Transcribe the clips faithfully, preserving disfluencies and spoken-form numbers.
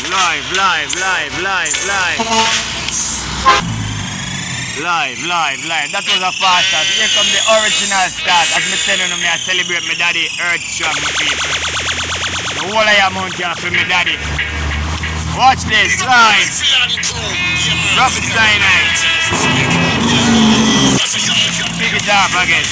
live, live, live, live, live. Live, live, live. That was a fast start. Here come the original start. As me telling you, I celebrate my daddy Earthstrong, my people. The whole of your mountain for my daddy. Watch this, live. Drop it, cyanide. Pick it up again.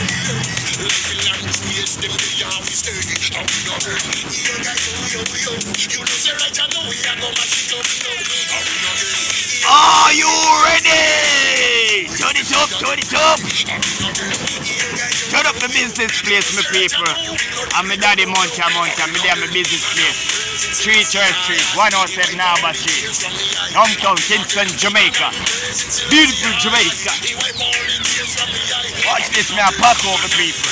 Are you ready? Turn it up, turn it up. Turn up the business place, my people. I'm my daddy Mountain Mountain. Me there my business place. three Church Street, one oh seven Harbour Street. Downtown Kingston, Jamaica. Beautiful Jamaica. Watch this, me a pack over people.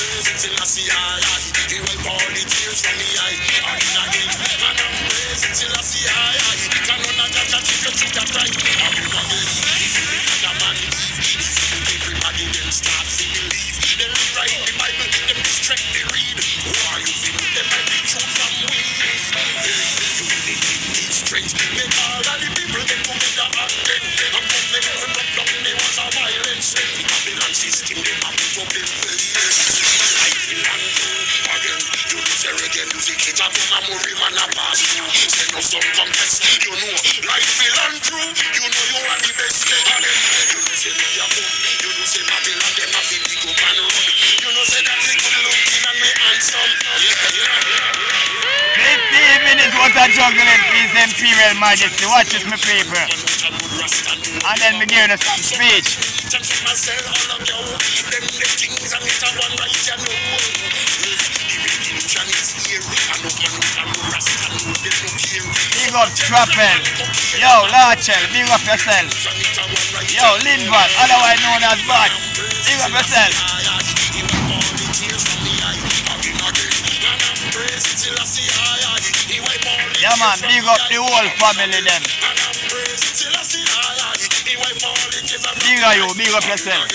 fifteen minutes what a juggling, please, Imperial Majesty. Watch this, my people. And then we give us some speech. Big up Strappel. Yo, Larchel, big up yourself. Yo, Lindval, otherwise known as Bart. Big up yourself. Yeah man, big up the whole family then. Big up you, big up yourself.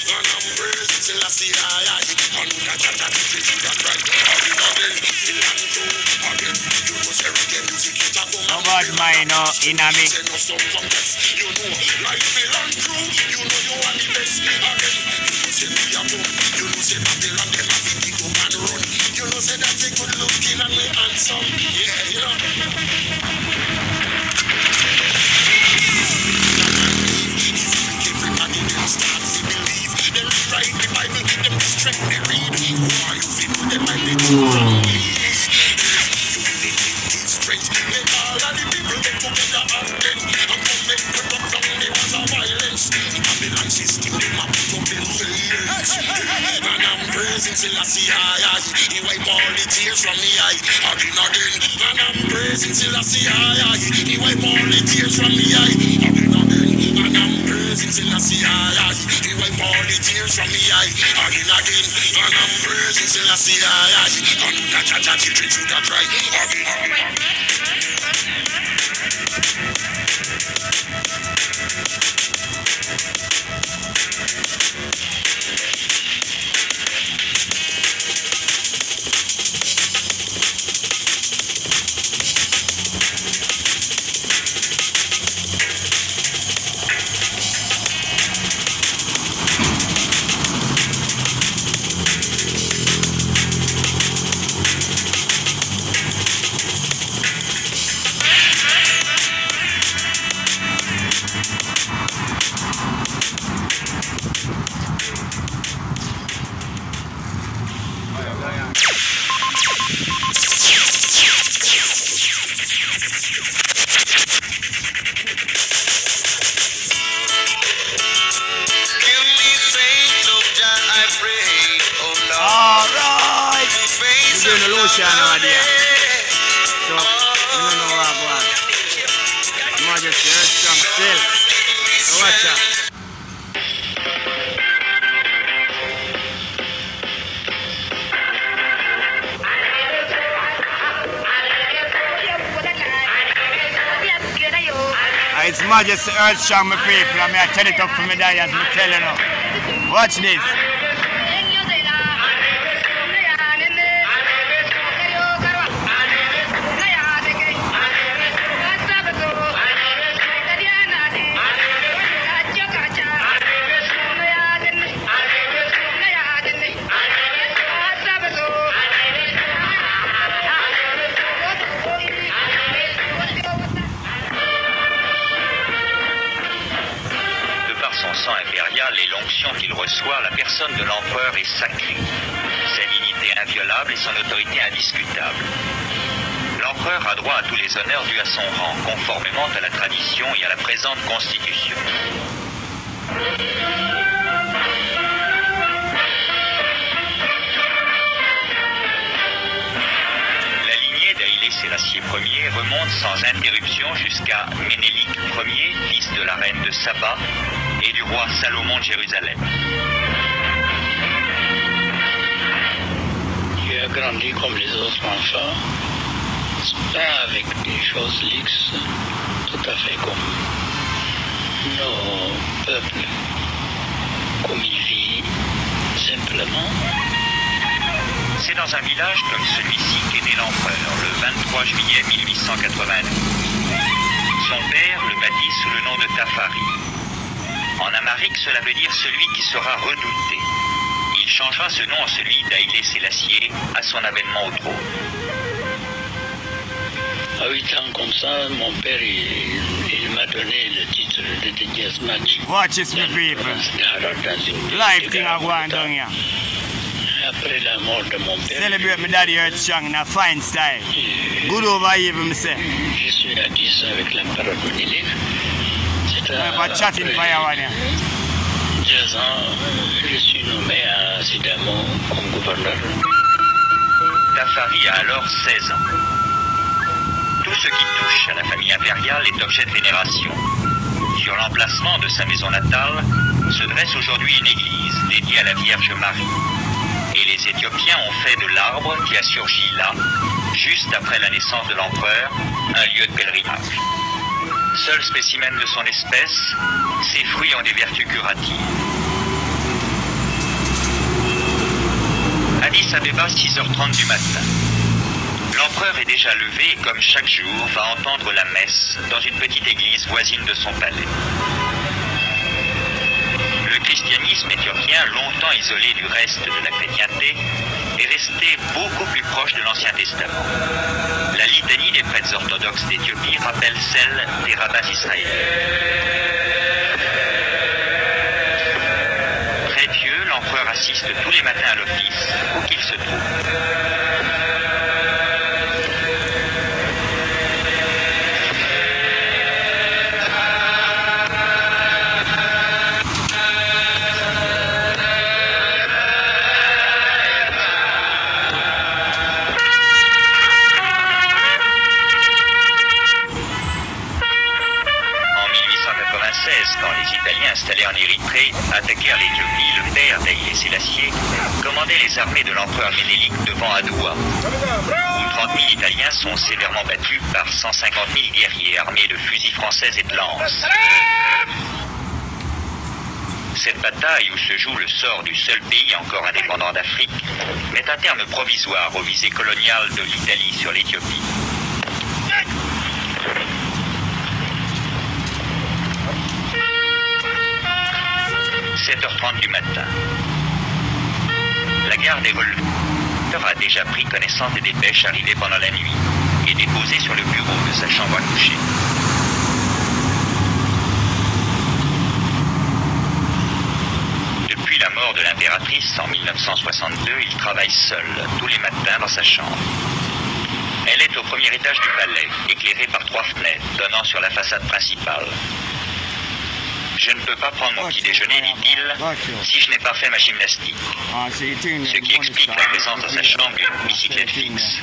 Nobody mind no in a me. He wipe all the tears from me eye again again, and I'm praising Selassie. He wipe all the tears from me eye again again, and I'm praising Selassie. He wipe all the tears from me eye again again, and I'm praising Selassie. And that that that children should have cried again again. It's Majesty Earthstrong, my people, and I tell it up for me daddy as me telling you. Watch this. instructions qu'il reçoit, la personne de l'empereur est sacrée. Sa dignité inviolable et son autorité indiscutable. L'empereur a droit à tous les honneurs dus à son rang, conformément à la tradition et à la présente constitution. La lignée d'Haïlé Sélassié Ier remonte sans interruption jusqu'à Ménélik Ier, fils de la reine de Saba et du roi Salomon de Jérusalem. Tu as grandi comme les autres enfants, pas avec des choses lixes, tout à fait comme nos peuples, comme ils vivent, simplement. C'est dans un village comme celui-ci qu'est né l'empereur, le vingt-trois juillet mille huit cent quatre-vingt-douze. Son père le baptise sous le nom de Tafari. En amharique, cela veut dire celui qui sera redouté. Il changera ce nom en celui d'Haïlé Sélassié à son avènement au trône. À huit ans comme ça, mon père, il, il m'a donné le titre de Dédiasmatch. Watch this, my people. Life thing I want down here. Après la mort de mon père, Celebrate my daddy Earth Strong in a fine style. Good over evil, me say. je suis à dix avec l'empereur Ménélik. C'est I'm about chatting for you one here. deux ans, je suis nommé à Sidamo comme gouverneur. Tafari a alors seize ans. Tout ce qui touche à la famille impériale est objet de vénération. Sur l'emplacement de sa maison natale se dresse aujourd'hui une église dédiée à la Vierge Marie. Et les Éthiopiens ont fait de l'arbre qui a surgi là, juste après la naissance de l'empereur, un lieu de pèlerinage. Seul spécimen de son espèce, ses fruits ont des vertus curatives. Addis Abeba, six heures trente du matin. L'empereur est déjà levé et, comme chaque jour, va entendre la messe dans une petite église voisine de son palais. Le christianisme éthiopien, longtemps isolé du reste de la chrétienté, est resté beaucoup plus proche de l'Ancien Testament. La litanie des prêtres orthodoxes d'Éthiopie rappelle celle des rabbins israéliens. Très pieux, l'empereur assiste tous les matins à l'office, où qu'il se trouve. Quand les Italiens installés en Érythrée attaquèrent l'Éthiopie, le père d'Haïlé Sélassié commandait les armées de l'empereur Ménélik devant Adoua, où trente mille Italiens sont sévèrement battus par cent cinquante mille guerriers armés de fusils français et de lances. Cette bataille, où se joue le sort du seul pays encore indépendant d'Afrique, met un terme provisoire aux visées coloniales de l'Italie sur l'Éthiopie. sept heures trente du matin. La garde des voleurs a déjà pris connaissance des dépêches arrivées pendant la nuit et déposées sur le bureau de sa chambre à coucher. Depuis la mort de l'impératrice en mille neuf cent soixante-deux, il travaille seul, tous les matins dans sa chambre. Elle est au premier étage du palais, éclairée par trois fenêtres donnant sur la façade principale. Je ne peux pas prendre mon petit déjeuner, dit-il, si je n'ai pas fait ma gymnastique. Ce qui explique la présence dans sa chambre d'une bicyclette fixe.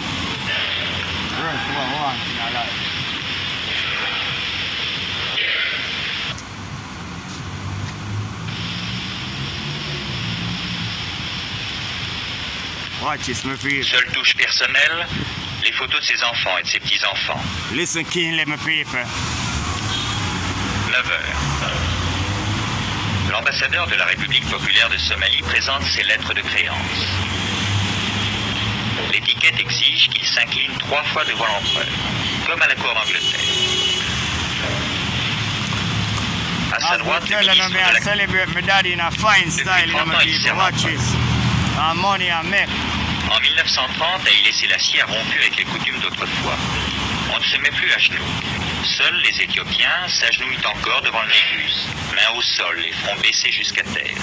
Seule touche personnelle, les photos de ses enfants et de ses petits-enfants. Listen keenly, my people. neuf heures. L'ambassadeur de la République populaire de Somalie présente ses lettres de créance. L'étiquette exige qu'il s'incline trois fois devant l'empereur, comme à la cour d'Angleterre. À sa droite, le ministre de la... Depuis trente ans, il sert l'empereur. En mille neuf cent trente, Haïlé Sélassié a rompu avec les coutumes d'autrefois. On ne se met plus à genoux. Seuls les Éthiopiens s'agenouillent encore devant le Négus, mains au sol et front baissé jusqu'à terre.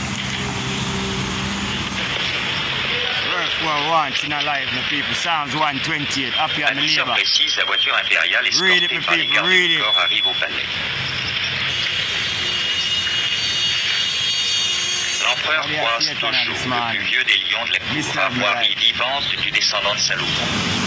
War one, in alive, my people. Psalms one twenty-eight, up here À on the dix heures labor. précises, la voiture impériale Read it, escortée my par les people, gardes read du it. corps arrive au palais. L'empereur Oh, yeah, croise yeah, toujours Canada, le man. plus vieux des lions de la cour, Mister armoirie Black. vivante du descendant de Salomon.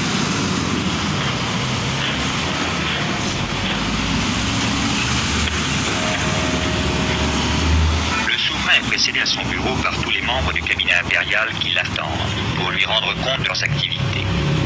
Le souverain est précédé à son bureau par tous les membres du cabinet impérial qui l'attendent pour lui rendre compte de leurs activités.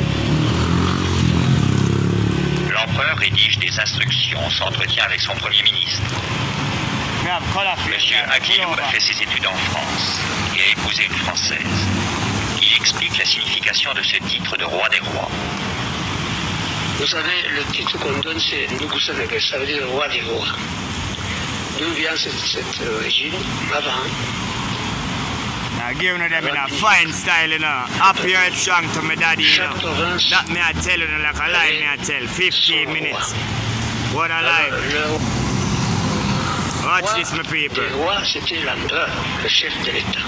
L'empereur rédige des instructions, s'entretient avec son premier ministre. We have color fish, Monsieur man. Pull Aguilou over. a fait ses études en France et a épousé une Française. Il explique la signification de ce titre de roi des rois. Vous savez, le titre qu'on donne, c'est Nukusanege, ça veut dire roi des rois. D'où vient cette, cette origine? Avant, Now give you them in a fine style, you know. Up here it's strong to my daddy, you know. chaque province, That me I tell you like a lie, me I tell. fifteen minutes. What a lie. le, le Watch roi this, my people. des rois, c'était l'empereur, le chef de l'État.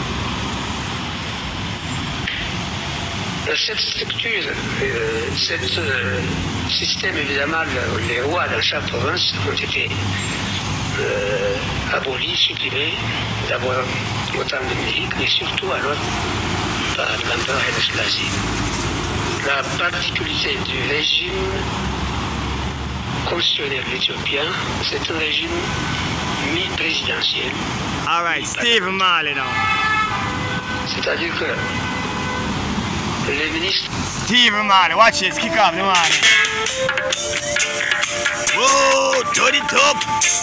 Cette structure, euh, ce euh, système, évidemment, le- les rois dans chaque province ont été euh, abolis, supprimés, d'abord au temps de Mélique, mais surtout alors par l'empereur Haile Selassie. La particularité du régime constitutionnel éthiopien, c'est un régime mi-présidentiel, Alright, Steve Marley now. c'est-à-dire que les ministres Steve Marley, watch this, kick off the morning. Whoa, to the top.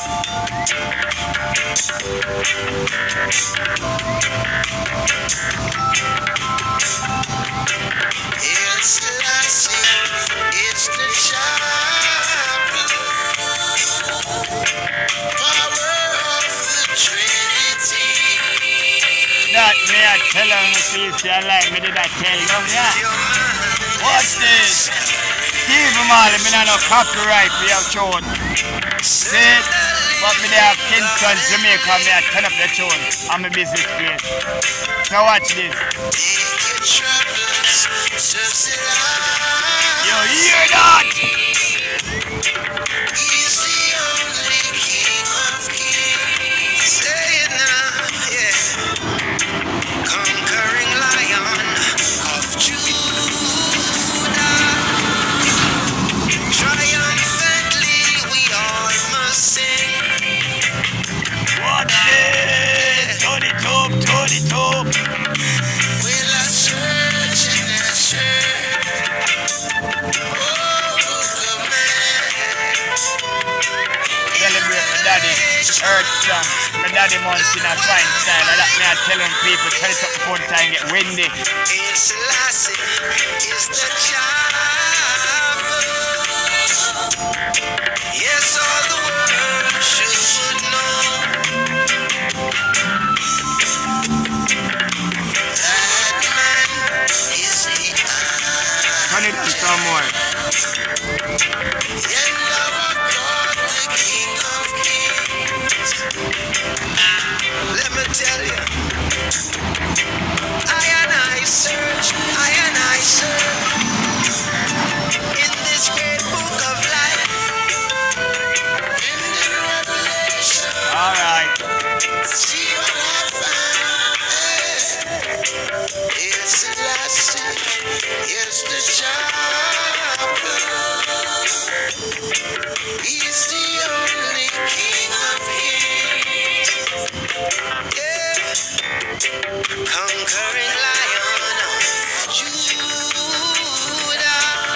It's the lassie, it's the champion. Power of the Trinity. That me I tell them, see if you like me, did I tell them, yeah? Your mind Watch this. Steve Marley, me not no copyright for your tune. See it? But me there have Kingston, Jamaica, me I turn up the tune. I'm a business place. So watch this. take your troubles to the You light. hear that? He's the only King of Kings. Say it now, yeah. Conquering Lion of Judah. Triumphantly we all must sing. Watch this. To the top, to the top. We'll a church in a church. Oh, good man. Celebrate my daddy, Earth Strong. My daddy months in a fine style. And that me I telling people, turn it up before the time get windy. It's Selassie, it's the champion. Yes, all the world should know that man is the Turn it on some more. and our God, the King of Kings. Let me tell you, I and I search, I and I search in this great book of life, in the Revelation. Alright. See what I found. It's the last, it's the champion. He's the only King of Kings. Yeah. Conquering Lion of Judah.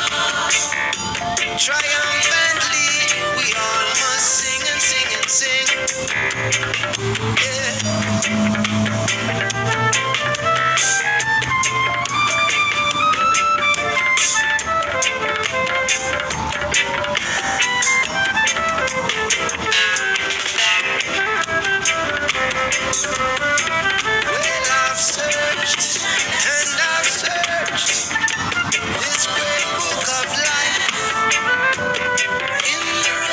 Triumphantly we all must sing and sing and sing. Yeah. Well, I've searched and I've searched this great book of life in the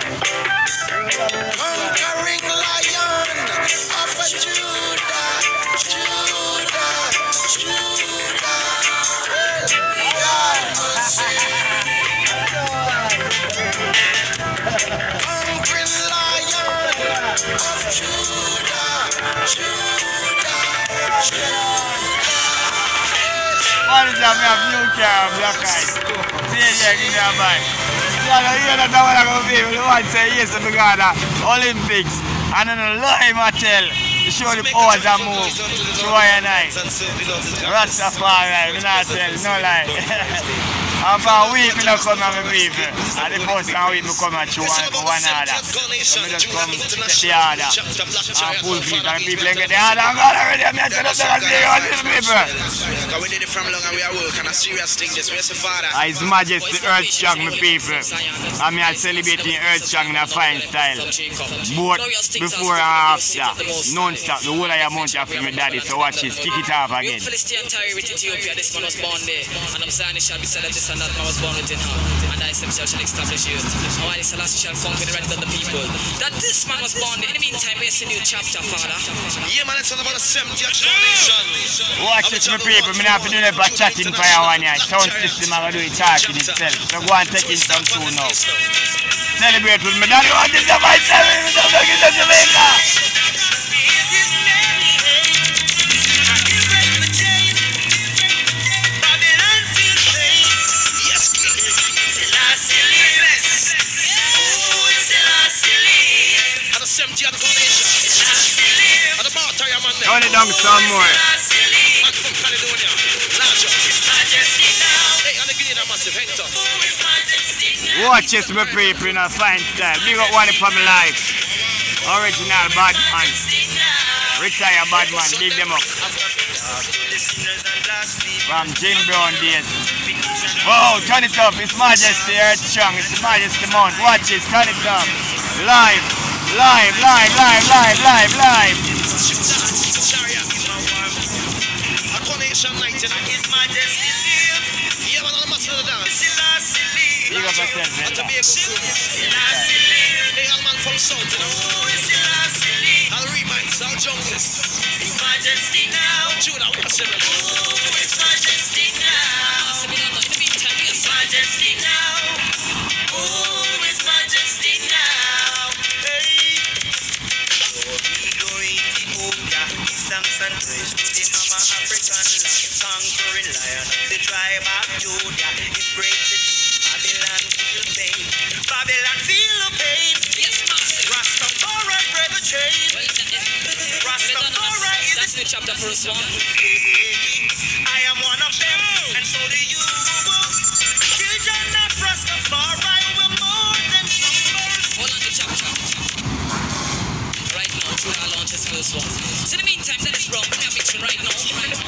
Conquering lion of a Judah, Judah, Judah. God mercy. Conquering lion of Judah, Judah, Judah. What is that? We have new car, black eyes. See it here, give me a bite. Yeah, you hear that one of the people, the one say yes to the Olympics. And then the lie Mattel, to show the pose and move. Show you and I. Rastafari, we not tell, no lie. I'm for a week, I don't come and my people. And the first time we come and show one for one order. So I just come get the order. And fulfill it, and the people get the order. I'm going already, I'm here to the people. We did it from long and we are working a serious thing. This way, Father. His Majesty Earthstrong, my people. I'm here celebrating Earthstrong in a fine style. Both before and after. Non-stop. The whole of your month after my daddy. So watch this. Kick it off again. Philistine Tyre with Ethiopia. This man was born there. And I'm saying it shall be said that this and that man was born within her. And I himself shall establish you. And while this last shall conquer the rest of the people. That this man was born there. In the meantime, we see a new chapter, Father. Yeah, man, it's all about the seventieth foundation. Watch this, my people. I'm not doing it by chatting for your one year. Sound system, I'm going to do it talking itself. So go and take in some tune now. Celebrate with me. Daddy, what is the vice? Don't forget the Jamaica. Turn it down some more. Watch this, my people, in a fine style. Big up one for my life. Original bad man. Retire bad man, big them up. From Jim Brown days. Oh, turn it up. It's Majesty Earthstrong. It's Majesty Mount. Watch this, turn it up. Live, live, live, live, live, live, live. Big up yourself, man. From South, you know. I'll remind you, I'll jump this. His Majesty now. Judah, what's it? Oh, His Majesty now. His Majesty now. Oh, His Majesty now. Hey. Glory, Ethiopia. Thanks and praise to the Mama African land. Conquering lion of the tribe of Judah. It breaks the Babylon feel pain. Babylon feel the pain. Rastafari break the chain. Rastafari is That's the chapter first one. I am one of them, and so do you. Children of Rastafari will more than numbers. Hold on the chapter. Right now, Judah launches first one. So in the meantime, that is wrong. We are mixing right now.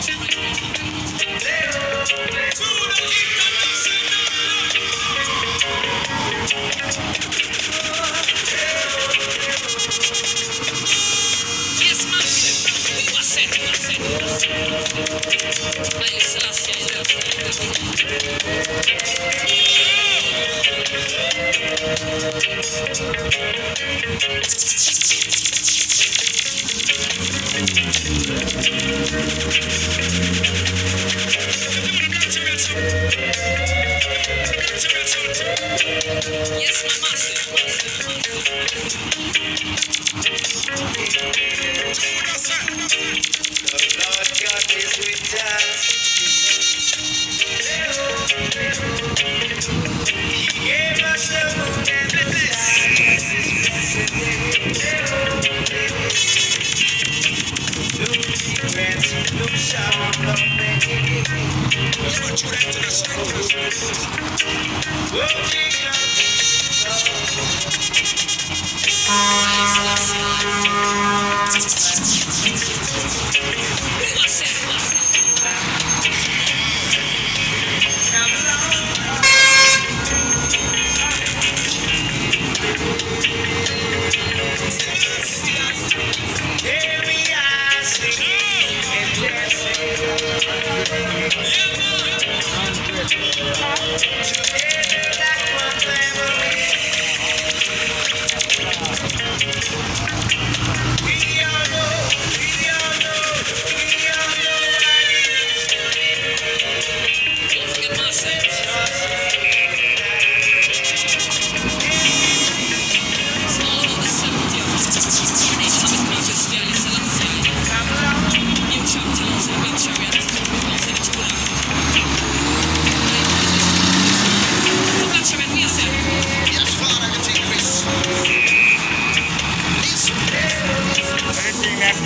Yes, massive. We were set. I Selassie. Yes, my massive. The Lord God is with us. He gave us the moon and the stars. Look sharp, look many.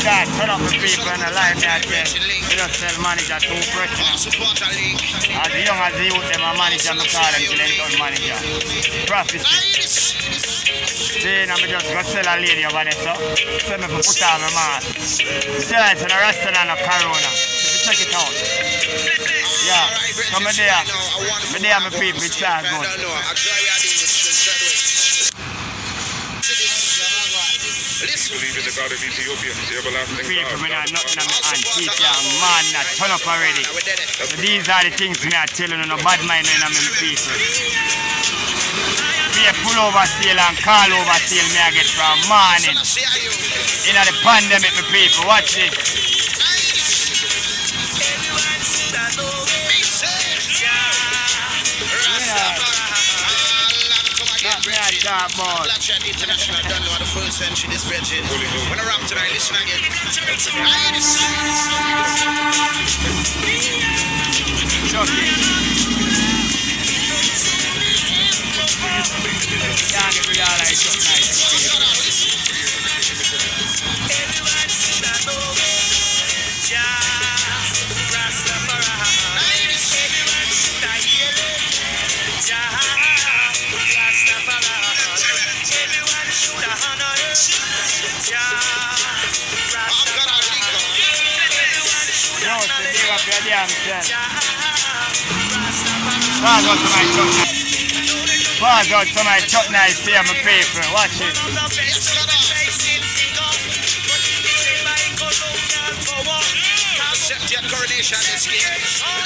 God, turn up the people and the line me again. We just tell manager too fresh. As young as the youth, them a manager, me call them till they done manager. Prophecy. See, now me just go sell a lady over there, so. So me for put on my mask. Tell her it's in a restaurant of Corona. So check it out. Yeah, so me there. Me there, my people, it's all good. Believe in the God of Ethiopia, the everlasting God. People, me not nothing on my hand. Keep your man not turn up already. So these are the things me are telling you, no bad mind in my people. Be a pull over sale and call over sale me I get from morning. In the pandemic, my people, watch this. Yeah, boy. International, don't know the full century this virgin. When I rap tonight, listen again. Chucky. Can't get rid of all that stuff nice. Pass out to my chuck nice. Pass out to my chuck nice here, my people. Watch it. Accept your coronation this game.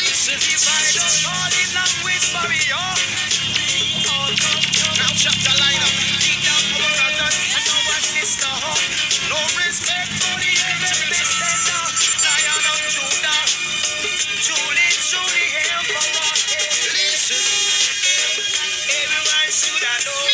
Now chapter line up. No respect for the enemy. Lion of Judah. Truly, truly help for us. Listen. Everyone should have known.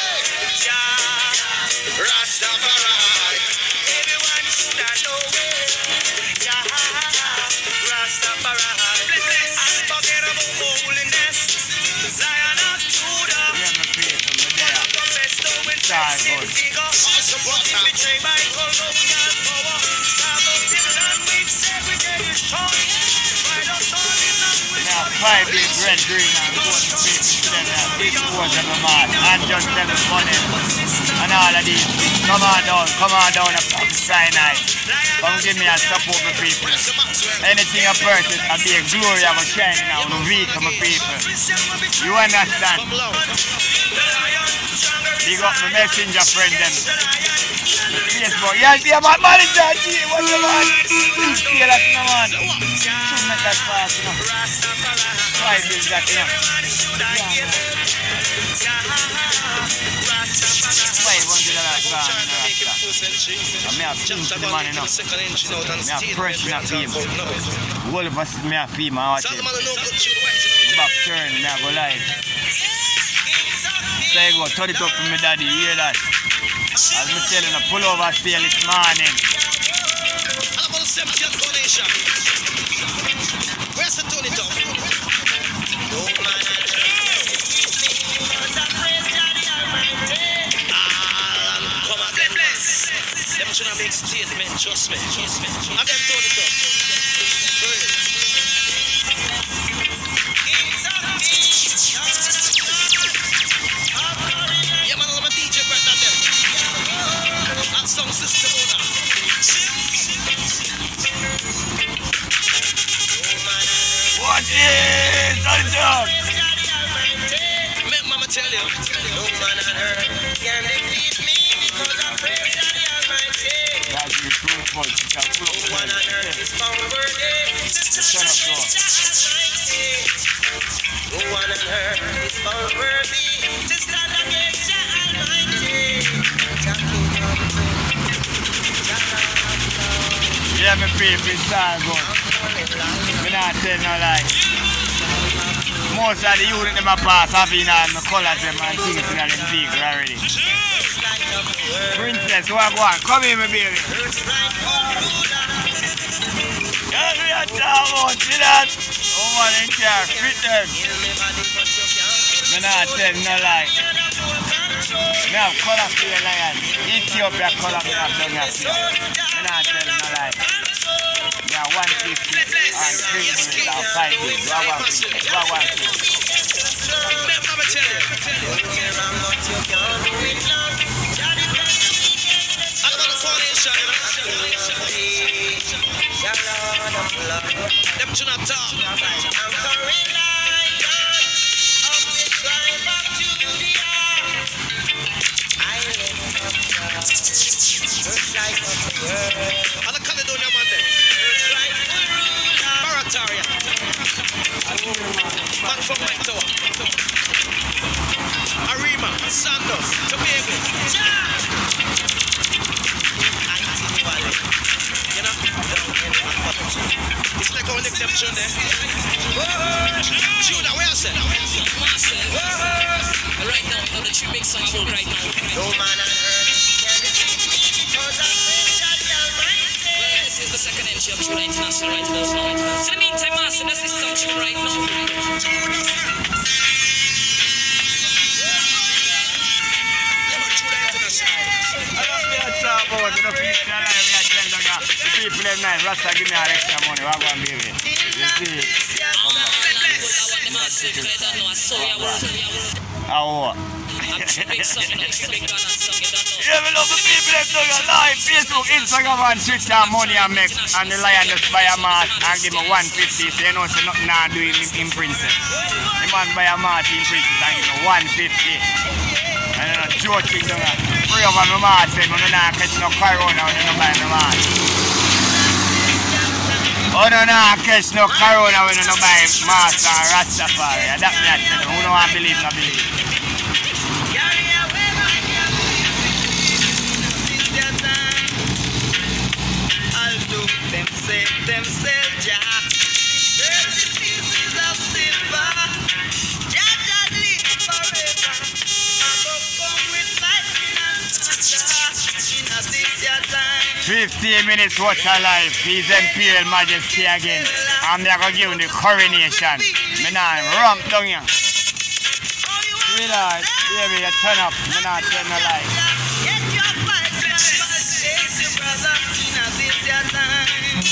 Yeah. Rastafari. Everyone should have known. Yeah. Rastafari. Unforgettable holiness. Zion of Judah. Yeah, my people, my there. Sorry, boy. Betrayed by colonial power. Now, five days red, green, and gold to people to them now. This was them a man, and just them money. And all of these. Come on down, come on down from Sinai. Come give me a support, my people. Anything I purchase, I'll be a glory of a shine now, the weak of my people. You understand? Big up my messenger friend them. Facebook, yeah, be about manager, G, what's the man? See that, no man. Should make that fast, you know. Five days that, you know. Yeah, five hundred dollars gone, you know, Rasta. And me have things to the man, you know. Me have fresh in that fame. All of us, me have fame, I watch it. Me back turn, me have go live. So you go, turn it up for me daddy, you hear that? As me telling you, pull over sale this morning. How about accept your donation? Where's the Tony Top? No man. Ah, come on, them man. Them should have make statement, trust me. Again, Tony Top. Yeah, man, I'm a D J right now, them. Sound system owner. What is that job? Make mama tell you. No man on earth can defeat me because I praise the Almighty. That's the true point. You can pull up No one on earth is found worthy. Shut up, bro. No one on earth is found worthy to stand against the Almighty. Yeah, my people, it's all good. I'm not telling no lie. Most of the youth in them past have been on my colors them and things in them vehicle already. Princess, what go on? Come here, my baby. Yeah, we are talking about, see that? Oh man, they can't fit them. I'm not telling no lie. Me have color for the lion. Ethiopia color me have done here for you. Me not tell you no lie. Me have one fifty and three days and five days. What one fifty? What one fifty? I'ma tell you. All about the foundation, you know. Them to not talk. On the Caledonia man then. Barataria. Man from Mike Tower. Arima, Sandos, Tobago. You know? It's like our lick them tune there. Judah, where I said? Right now, you know the two big songs out right now. No man on earth. This is the second entry of Judah International right now. So in the meantime, Master, let's listen to tune right now. The people them nice, Rasta give me an extra money, what go and be with? You see? How what? Yeah, we love the people that do your live, Facebook, Instagram and Twitter, money I make, and the lion just buy a mask and give me one fifty, so you know so nothing I do in, in Princess. The man buy a mask in Princess and give me one fifty. And then a joking down there. Free over my mask, and I'm not catch no corona when you buy my mask. Oh no, no, catch no corona when you buy mask and Rastafari. That's me I tell you, who don't want to believe, no believe. Themselves, yeah. Thirty pieces of silver, Jah Jah live forever. Above come with lightning and thunder. In a this your time. fifteen minutes what a life. His Imperial Majesty again. I'm going to give him the coronation. Me not ramp down here. Sweetheart, baby, you turn up. Me not tell no lie. Get your fight, your brother. In a this your time.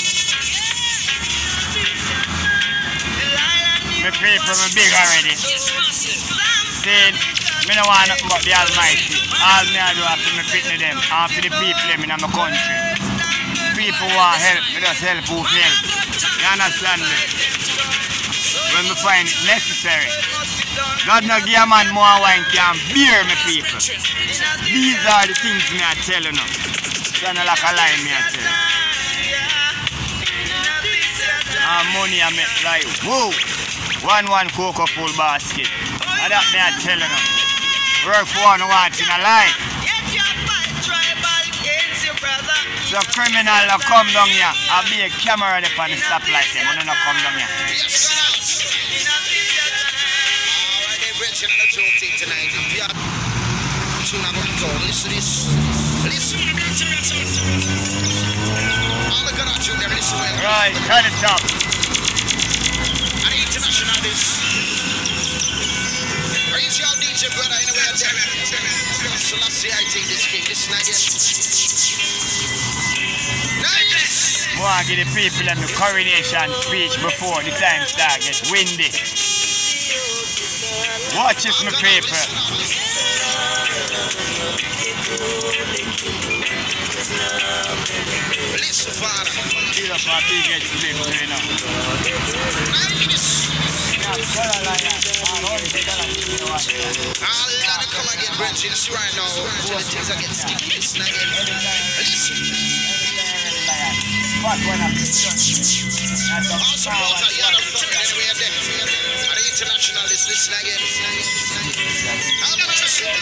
My people are big already. See, me don't want nothing but the Almighty. All me I do is to pick them and for the people in my country. People want help, me just help who help. You understand me? When we find it necessary. God no give a man more wine can beer me people. These are the things me I tell you now. It's not like a lie me I tell you. And money I make like, whoa! One one cocoa full basket. And that me I tell you now. Work for one once in a life. So criminal will come down here. I'll be a camera up on the stoplight them. I'm not come down here. Alright, they're bridging on the tune thing tonight. Tune I'm going to go. Listen to this. Listen. All the good out there, listen well. Right, turn it up. And the international is. Raise your D J brother in the way of them. Selassie, I take this king. Listen again. Nice. More give the people them the coronation speech before the time start get windy. Watch this, my people. Listen, Father. Feel up our biggest victory, you know. Nice. Yeah, Carolina. All that come and get bridges right now. Till the things are getting sticky. Listen again. Listen. What one of the Also, water, you are the fucking anyway of them. And the internationalists, listen again. How much you see?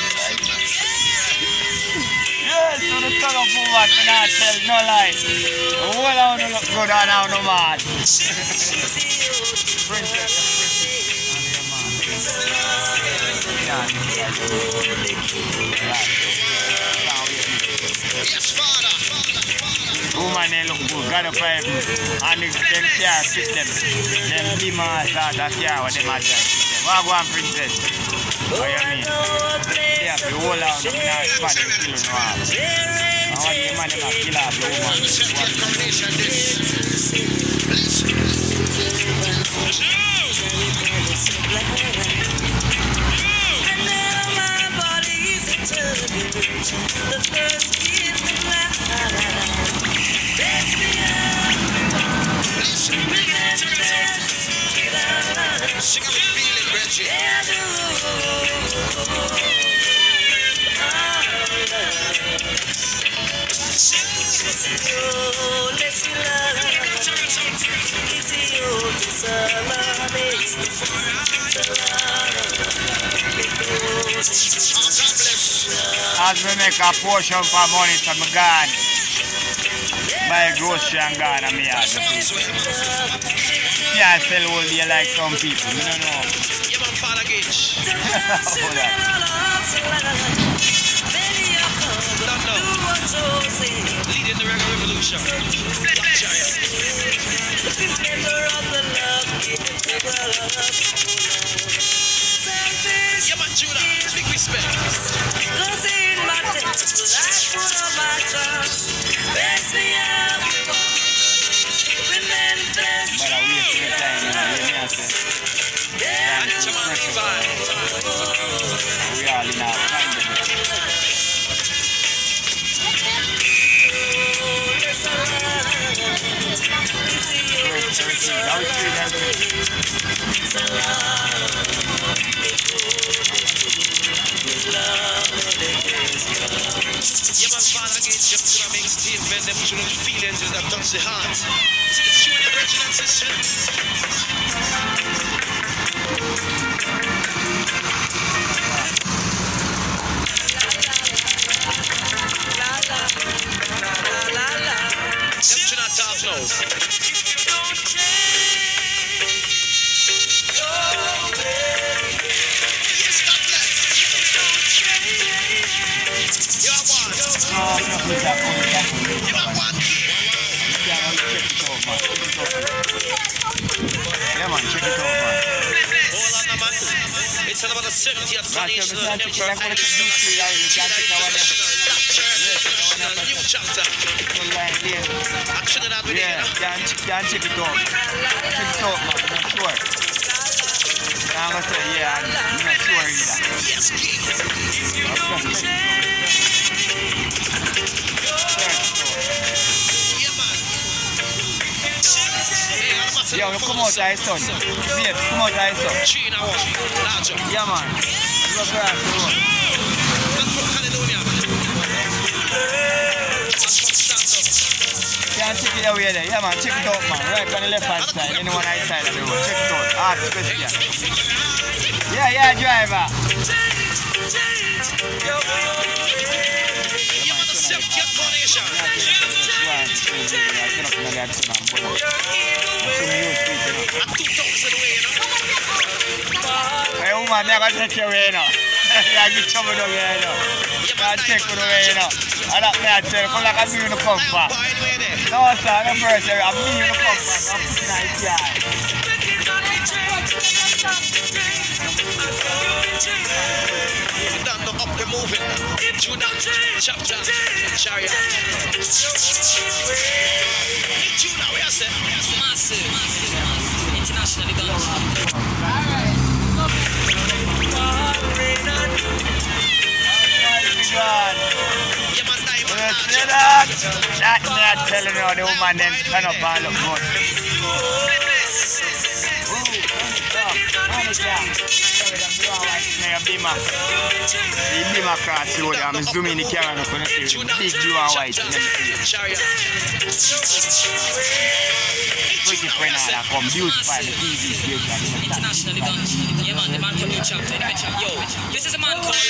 yes, so the son of woman, me not tell no lie. Well, I wanna look good on how no man. Yes, Father. Woman, they look good, God of heaven. And them car fit them. Them demons out of car with them at them. What go on, princess? What you mean? Yeah, if you hold on, I'm not funny killing you off. I want the man to kill off the Sing out the feeling, Reggie. As we make a portion for money from my gun, buy grocery and gun and me have the people. Yeah, I sell all day like some people, I don't know. Yeah, man, Father Gage. Hold on. Don't know. Leading the reggae revolution. Black Giant. Yeah, man, Judah. Big respect. But I waste your time, you know, you know, say. And it's a man divine. We all in our time. That was three, that Yeah, man, Father Gage. Just to make statement, them children feelings that touch the heart. See the children, brethren and sisters. Them children talk now. Yeah, man, check it out, man. Hold on, man. It's about the seventieth foundation of the Emperor Haile Selassie International new chapter. I'm sure that we Yeah, can't check it out. Check it out, man, I'm sure. I'm gonna say, yeah, I'm not sure either. yes, King. Yeah, man. Hey, I'm about to Yo, come out, thy son. Babe, come out, thy son. China one, larger. Yeah, man. Look around the road. That's from Caledonia. Can't check it away there. Yeah, man, check it out, man. Right on the left hand side, anyone outside of the road. Check it out. Ask question. Yeah, yeah, driver. Yeah, man, the seventieth foundation. At two thousand way, you know. Hey, woman, never take you away, you know. Yeah, get trouble away, you know. Can't take you away, you know. I don't know, I tell you, come like I'm in the comfort. No, sir, the first, I'm in the comfort. I'm putting out the eye. Down the up the moving. Judah, chapter, chariot. Hey, Judah, where you say? Massive. Internationally done. Yeah, man, diamond. See that? That me I telling you, the woman then turn up and look good. The beam across the road, I'm zooming the camera up and see big blue and white. Chariot. Pretty friend that come beautify the T V station. Internationally done. Yeah, man, the man from New Chapter. Yo, this is a man called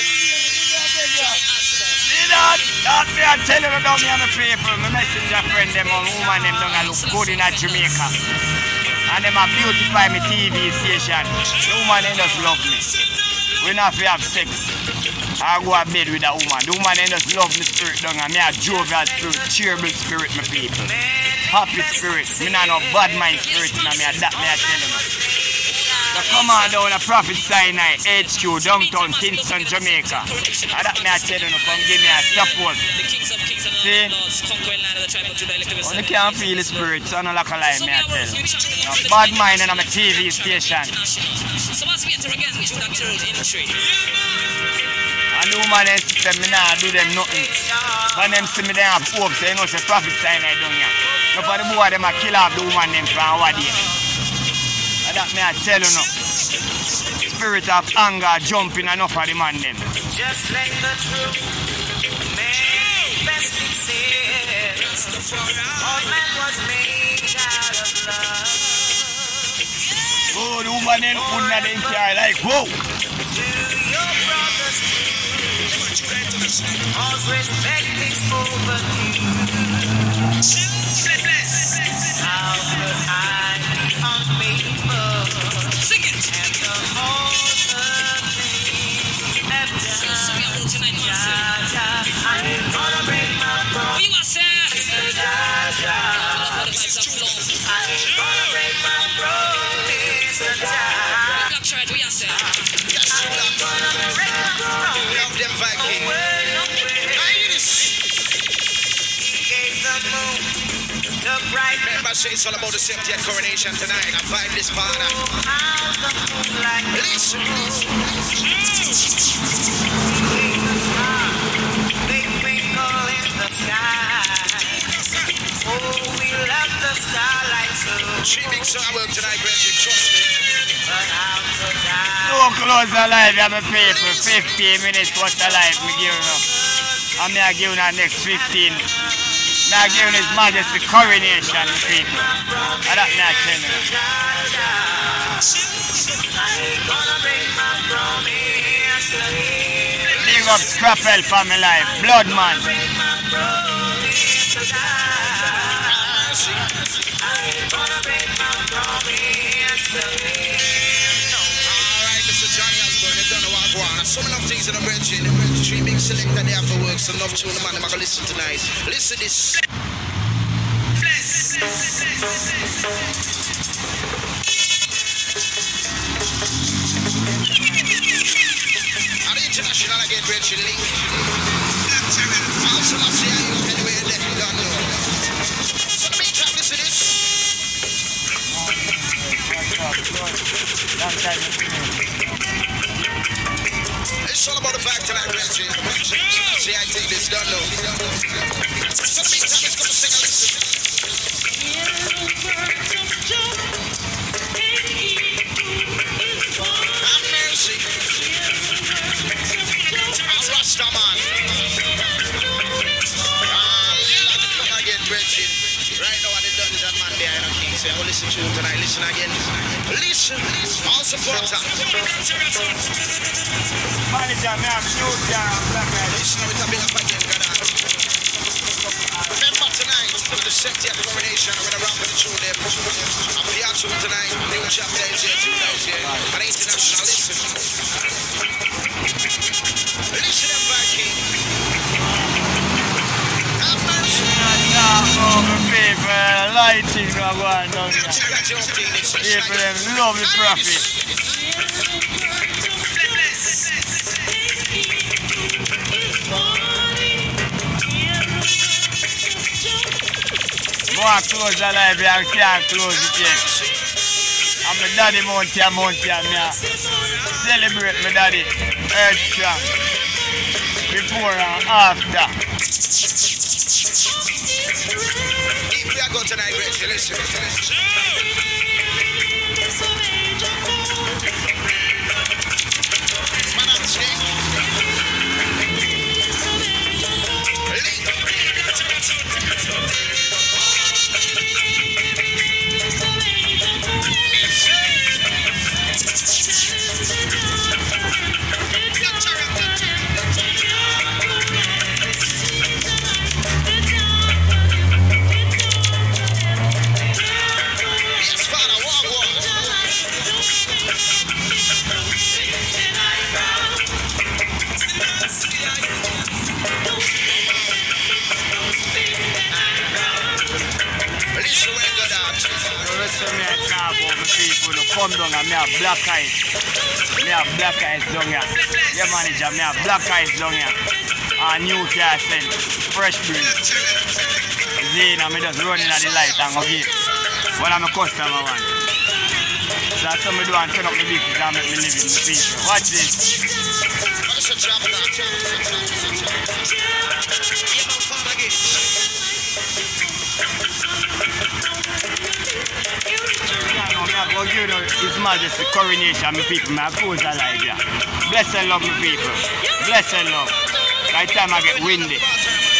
See that? That me I tell you down here, my people. My messenger friend, them on woman, them don't look good in Jamaica. And them a beautify my T V station. The woman, they just love me. We not have sex. I go to bed with a woman. The woman, they just love me spirit down and me a jovial spirit, cheerful spirit, my people. Happy spirit. Me not no bad mind spirit in me, that me I tell you. So come on down to Prophet Sinai, H Q, downtown Kingston, Jamaica. And that me I tell you, come give me a support. See? When you can't feel the spirit, so I'm not like a lie, me I tell you. No, bad mind on my T V station. So as we enter again into that third entry. And the woman and sister, me nah do them nothing. When them see me, they have hope, so you know, say Prophet Sinai down here. No for the boy, them a kill off the woman them from our day. And that me I tell you now. Spirit of anger jumping enough of the man them. Just like the truth, manifest itself. All man was made out of love. Oh, the woman then under them car like, whoa! To your brothers too, all respect is overdue. How could I be unfaithful? Sing it! And the whole thing have done. So we are out tonight, man. Jaja, I ain't gonna break my What promise. you are saying? Jaja, All the vibes of love. I ain't gonna break my promise. Jaja, Black Church, we are saying. Yes, I ain't gonna break my promise. love them Viking. Away, away. Nice. He gave the moon the bright Remember, say it's all about the seventieth coronation tonight. I vibe this partner. out the moonlight. Listen. They twinkle in the sky. Oh, we love the starlight so. Three big song I work tonight, Brendan. Trust me. But how could I? So close alive, I'm a paper. fifteen minutes what's alive, me give you. And me I give you the next fifteen. Me I give you His Majesty coronation, people. And that me I tell you. Big up Scrapel for my life. Blood man. Alright, Mister Johnny Osborne, you don't know what I want. Some enough things in the Brendan. Three big selector there for work, so enough tune, man. I'm going to listen tonight. Listen this. And international again, Brendan Link. Also, I'll see you anyway, and you don't know. So the meantime, listen this. It's all about the fact tonight, Brendan. See, I take this, don't know. So the meantime, let's go to sing and listen. Have mercy. I'll Rasta man. Ah, come again, Brendan. Right now at the dungeon man there, you know, King. Say, I will listen to him tonight. Listen again. Listen. All supporter. Manager, me have shoot down. Listen with a bit of again, God. Remember tonight, the seventieth coronation, we're around with the tune there. I'm the actual tonight, new chapter is here, two days here, and international, listen. Listen them Viking. Have mercy. People, lighting no going down You here. think that's your thing, it's just People, like them love the prophet. More close alive, I can't close it yet. I'm my daddy Mountia Mountia, me a celebrate my daddy Earth Strong. Before and after. Deep we are going tonight, Reggie, listen. Man, I'm sick. so me I talk about my people, no come down and me have black eyes. Me have black eyes down here. Yeah, manager, me have black eyes down here. And new car sent, fresh breeze. Zane, and me just running at the light and go get one of my customer one. So that's what I do and turn up my business and make me live in the people. Watch this. I go give you His Majesty coronation, my people. My clothes alive here. Bless and love, my people. Bless and love. By the time I get windy.